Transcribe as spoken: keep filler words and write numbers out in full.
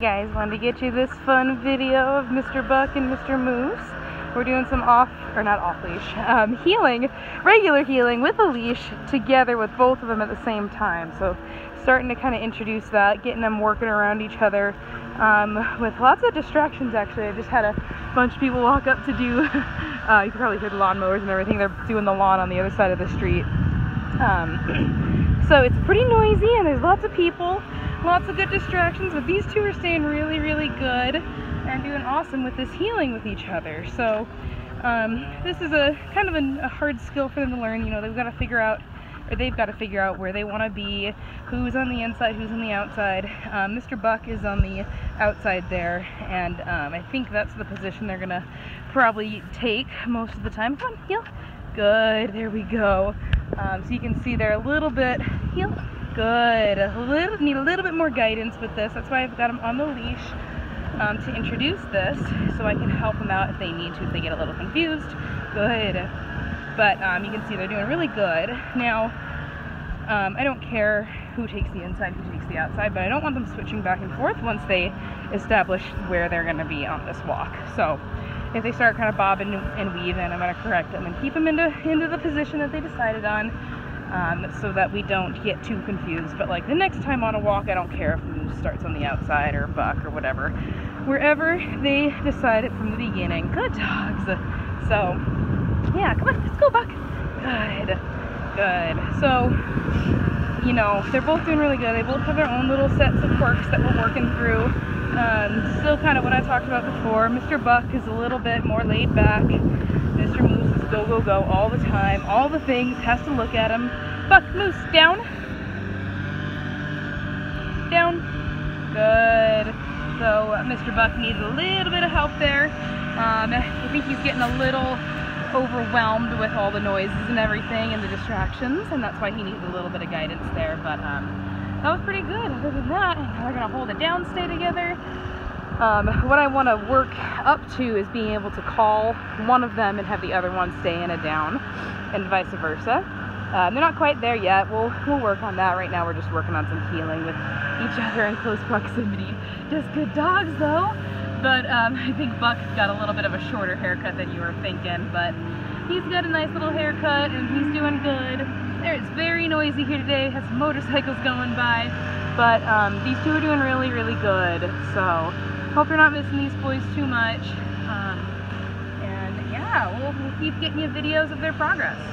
Guys, wanted to get you this fun video of Mister Buck and Mister Moose. We're doing some off, or not off leash, um, healing, regular healing with a leash together with both of them at the same time. So starting to kind of introduce that, getting them working around each other um, with lots of distractions actually. I just had a bunch of people walk up to do, uh, you can probably hear the lawnmowers and everything, they're doing the lawn on the other side of the street. Um, so it's pretty noisy and there's lots of people. Lots of good distractions, but these two are staying really, really good and doing awesome with this healing with each other. So um, this is a kind of a, a hard skill for them to learn. You know, they've got to figure out, or they've got to figure out where they want to be, who's on the inside, who's on the outside. Um, Mister Buck is on the outside there, and um, I think that's the position they're gonna probably take most of the time. Come on, heal. Good, there we go. Um, so you can see they're a little bit heal. Good. A little, need a little bit more guidance with this. That's why I've got them on the leash um, to introduce this, so I can help them out if they need to, if they get a little confused. Good. But um, you can see they're doing really good. Now, um, I don't care who takes the inside, who takes the outside, but I don't want them switching back and forth once they establish where they're going to be on this walk. So if they start kind of bobbing and weaving, I'm going to correct them and keep them into, into the position that they decided on. Um, so that we don't get too confused. But like the next time on a walk, I don't care if Moose starts on the outside or Buck or whatever. Wherever they decide it from the beginning. Good dogs. So, yeah, come on, let's go, Buck. Good, good. So, you know, they're both doing really good. They both have their own little sets of quirks that we're working through. Um, still kind of what I talked about before. Mister Buck is a little bit more laid back. Mister Moose is go, go, go all the time. All the things, has to look at him. Buck, Moose, down. Down. Good. So uh, Mister Buck needs a little bit of help there. Um, I think he's getting a little overwhelmed with all the noises and everything and the distractions, and that's why he needs a little bit of guidance there. But um, that was pretty good. Other than that, we're going to hold it down, stay together. Um, what I want to work up to is being able to call one of them and have the other one stay in a down, and vice versa. Uh, they're not quite there yet. We'll we'll work on that. Right now we're just working on some healing with each other in close proximity. Just good dogs though. But um, I think Buck's got a little bit of a shorter haircut than you were thinking, but he's got a nice little haircut and he's doing good. It's very noisy here today. Has some motorcycles going by, but um, these two are doing really, really good. So hope you're not missing these boys too much. Um, and yeah, we'll, we'll keep getting you videos of their progress.